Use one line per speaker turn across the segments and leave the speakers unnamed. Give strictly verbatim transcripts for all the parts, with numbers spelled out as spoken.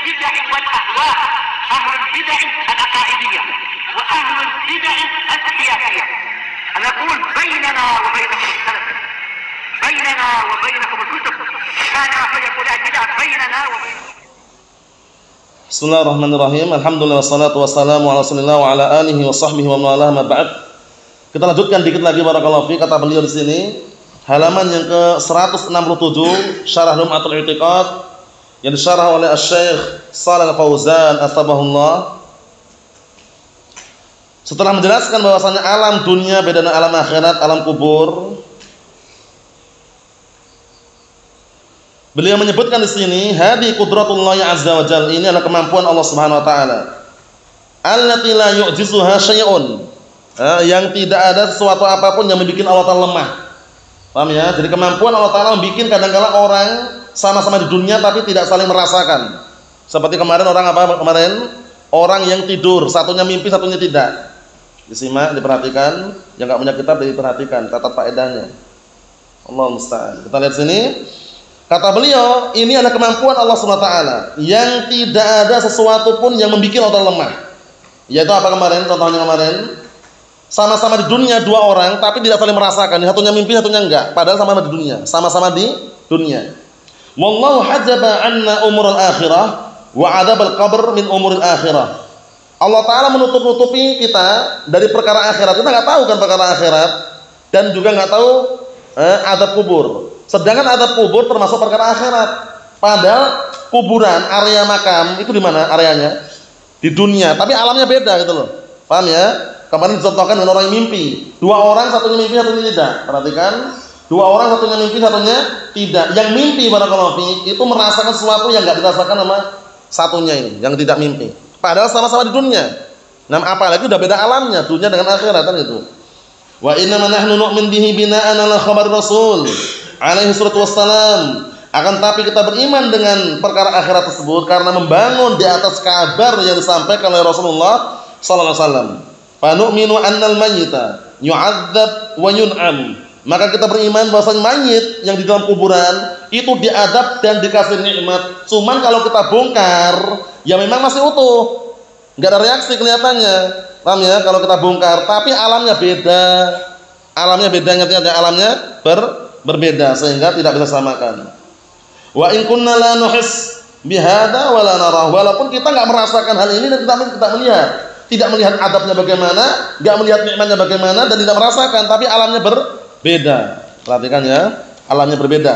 البدع والأهواء، أهل البدع العقائدية وأهل البدع السياسية. أنا أقول بيننا وبينكم السلف، بيننا وبينكم الكتب، كان فيقول البدع بيننا وبينكم.
Bismillahirrahmanirrahim. Alhamdulillah wassalatu wassalamu ala Rasulillah wa ala alihi wa sahbihi wa man walah, ma ba'd. Kita lanjutkan dikit lagi barakallahu fi, kata beliau di sini, halaman yang ke seratus enam puluh tujuh, Syarah Lum'atul I'tiqad yang disyarah oleh Asy-Syaikh Shalal Fauzan Atsabahullah. Setelah menjelaskan bahwasanya alam dunia beda dengan alam akhirat, alam kubur, beliau menyebutkan di sini, hadi qudratullahi azza wa jalla, ini adalah kemampuan Allah Subhanahu wa taala. Allati la yu'jizuha syai'un, yang tidak ada sesuatu apapun yang membuat Allah taala lemah. Paham ya? Jadi kemampuan Allah taala membuat kadang-kala orang sama-sama di dunia tapi tidak saling merasakan. Seperti kemarin orang apa kemarin? Orang yang tidur, satunya mimpi, satunya tidak. Disimak, diperhatikan, yang enggak punya kitab diperhatikan, catat faedahnya. Allah musta'an. Kita lihat sini. Kata beliau, ini adalah kemampuan Allah Subhanahu wa taala yang tidak ada sesuatu pun yang membuat Allah lemah. Yaitu apa kemarin? Contohnya kemarin, sama-sama di dunia dua orang tapi tidak saling merasakan. Satunya mimpi, satunya enggak. Padahal sama-sama di dunia, sama-sama di dunia. Wallahu hajaba anna umurul akhirah wa adzabal qabr min umuril akhirah. Allah taala menutup-nutupi kita dari perkara akhirat. Kita enggak tahu kan perkara akhirat dan juga enggak tahu eh, azab kubur. Sedangkan adab kubur termasuk perkara akhirat. Padahal kuburan, area makam itu di mana areanya? Di dunia, tapi alamnya beda gitu loh. Paham ya? Kemarin dicontohkan dengan orang yang mimpi. Dua orang, satunya mimpi, satunya tidak. Perhatikan, dua orang, satunya mimpi, satunya tidak. Yang mimpi barakallahu fi itu merasakan sesuatu yang enggak dirasakan sama satunya ini, yang tidak mimpi. Padahal sama-sama di dunia. Nah, apalagi udah beda alamnya, dunia dengan akhirat kan itu. Wa inna ma nahnu nu'min bihi bina'an 'ala khabar Rasul alaihi salatu wassalam. Akan tapi kita beriman dengan perkara akhirat tersebut karena membangun di atas kabar yang disampaikan oleh Rasulullah sallallahu alaihi wasallam. Fa nu'minu annal mayyita yu'adzab wa yun'am. Maka kita beriman bahwa mayit yang di dalam kuburan itu diadab dan dikasih nikmat. Cuman kalau kita bongkar, ya memang masih utuh. Enggak ada reaksi kelihatannya. Paham ya? Kalau kita bongkar, tapi alamnya beda. Alamnya beda, artinya alamnya ber berbeda sehingga tidak bisa samakan. Wa in kunna la nuhis bihada wa la narah, walaupun kita enggak merasakan hal ini dan kita tidak melihat, tidak melihat adabnya bagaimana, enggak melihat nikmatnya bagaimana dan tidak merasakan, tapi alamnya berbeda. Perhatikan ya, alamnya berbeda.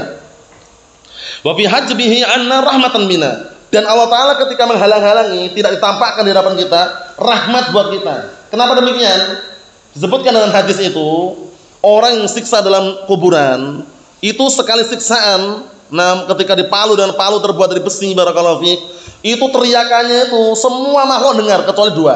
Wa fi hajbihi anna rahmatan bina, dan Allah taala ketika menghalang-halangi tidak ditampakkan di hadapan kita rahmat buat kita. Kenapa demikian? Disebutkan dalam hadis itu, orang yang siksa dalam kuburan itu sekali siksaan, nah ketika dipalu dengan palu terbuat dari besi barakallahu fiik, itu teriakannya itu semua makhluk dengar kecuali dua.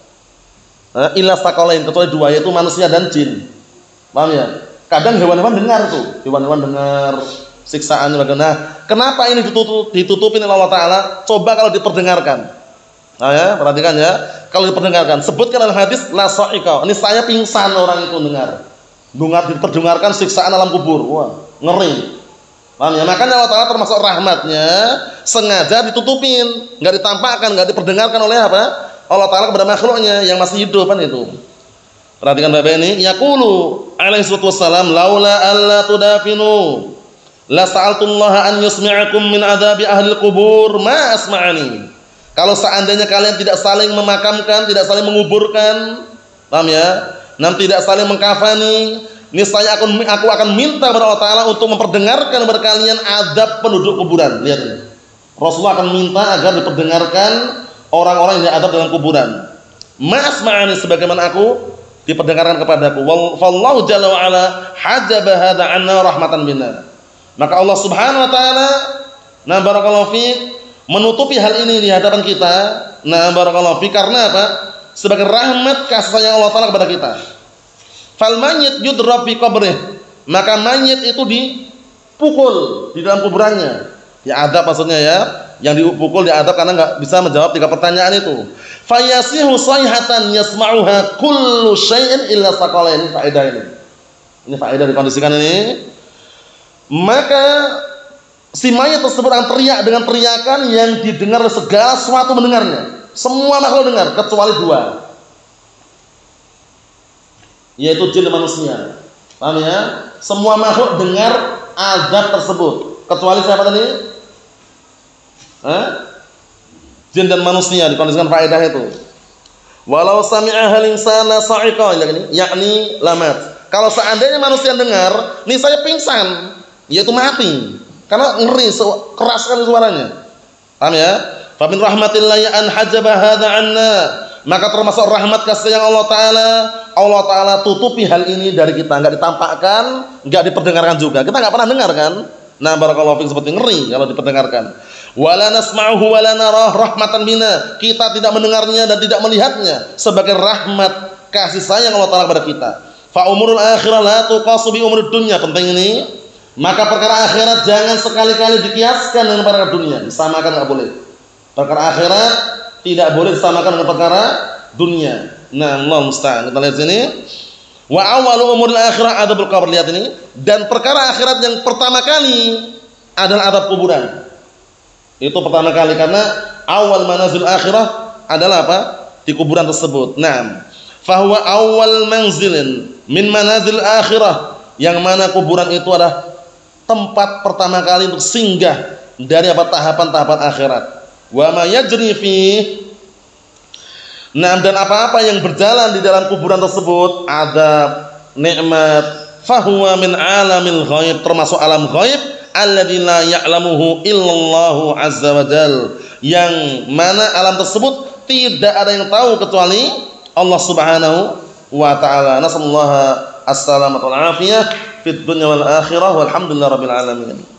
Nah, illa saqalain, kecuali dua, yaitu manusia dan jin. Paham ya? Kadang hewan-hewan dengar tuh, hewan-hewan dengar siksaannya bagaimana. Nah, kenapa ini ditutup, ditutupin oleh Allah taala? Coba kalau diperdengarkan. Nah ya, perhatikan ya. Kalau diperdengarkan, sebutkan dalam hadis la sa'iqa. Ini saya pingsan orang itu dengar. Dengar diperdengarkan siksaan alam kubur. Wah, ngeri. Paham ya? Makanya Allah taala termasuk rahmatnya sengaja ditutupin, enggak ditampakkan, enggak diperdengarkan oleh apa? Allah taala kepada makhluknya yang masih hidup kan itu. Perhatikan Bapak ini, yaqulu alaihi wassalam, laula alla tudafinu la sa'altullaha an yusmi'akum min adzabi ahli kubur ma asma'ani. Kalau seandainya kalian tidak saling memakamkan, tidak saling menguburkan, paham ya? Nam tidak saling mengkafani, niscaya aku aku akan minta kepada Allah taala untuk memperdengarkan kepada kalian azab penduduk kuburan. Lihat ini. Rasulullah akan minta agar diperdengarkan orang-orang yang diadab dalam kuburan. Ma'asma'ani, sebagaimana aku diperdengarkan kepadaku. Wallahu jalla wa ala hajaba hadza 'anna rahmatan minna. Maka Allah Subhanahu wa taala, na barakallahu fiik, menutupi hal ini di hadapan kita. Nah barakallahu fi, karena apa? Sebagai rahmat kasih sayang Allah taala kepada kita. Fal mayyit yudrab fi qabrih, maka mayit itu dipukul di dalam kuburannya. Ya adab maksudnya ya, yang dipukul diadab karena enggak bisa menjawab tiga pertanyaan itu. Fayasihu sayhatan yasma'uha kullu syai'in illa saqalain. Faedah ini. Ini faedah dikondisikan ini. Maka Si mayat tersebut akan teriak dengan teriakan yang didengar oleh segala sesuatu mendengarnya. Semua makhluk dengar kecuali dua, yaitu jin dan manusia. Paham ya? Semua makhluk dengar azab tersebut kecuali siapa tadi? Hah? Jin dan manusia, dikondisikan faedah itu. Walau sami'a hal insana sa'iqa, yakni lamat. Kalau seandainya manusia dengar, nih saya pingsan, yaitu mati. Karena ngeri, keras sekali suaranya. Paham ya? Fa min rahmatillahi an hajaba hadza anna. Maka termasuk rahmat kasih sayang Allah Ta'ala, Allah Ta'ala tutupi hal ini dari kita, enggak ditampakkan, enggak diperdengarkan juga. Kita enggak pernah dengar kan? Nah, barakallahu fiik, seperti ngeri kalau diperdengarkan. Wala nasma'uhu wala narah rahmatan bina. Kita tidak mendengarnya dan tidak melihatnya sebagai rahmat kasih sayang Allah Ta'ala kepada kita. Fa umurul akhirah la tuqasu bi umurud dunya. Penting ini. Maka perkara akhirat jangan sekali-kali dikiaskan dengan perkara dunia, disamakan enggak boleh. Perkara akhirat tidak boleh disamakan dengan perkara dunia. Nah, Allah musta'an. Kita lihat sini. Wa awwalu umuril akhirah adzabul qabr. Lihat ini. Dan perkara akhirat yang pertama kali adalah azab kuburan. Itu pertama kali karena awal manazil akhirah adalah apa? Di kuburan tersebut. Naam. Fa huwa awwal manzilin min manazil akhirah. Yang mana kuburan itu adalah tempat pertama kali untuk singgah dari apa tahapan-tahapan akhirat. Wa ma yajri fi. Nah, dan apa-apa yang berjalan di dalam kuburan tersebut, adab, nikmat, fahuwa min alamil ghaib, termasuk alam ghaib alladzi la ya'lamuhu illallahu azza wa jal, yang mana alam tersebut tidak ada yang tahu kecuali Allah Subhanahu wa taala. Nasallahu as-salamata wal afiyah fid dunya wal akhirah walhamdulillahi rabbil alamin.